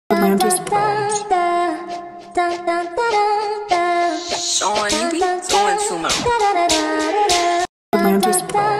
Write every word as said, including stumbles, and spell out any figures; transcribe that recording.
Atlantis Bronze. Sean, you be doing too much. Atlantis Bronze.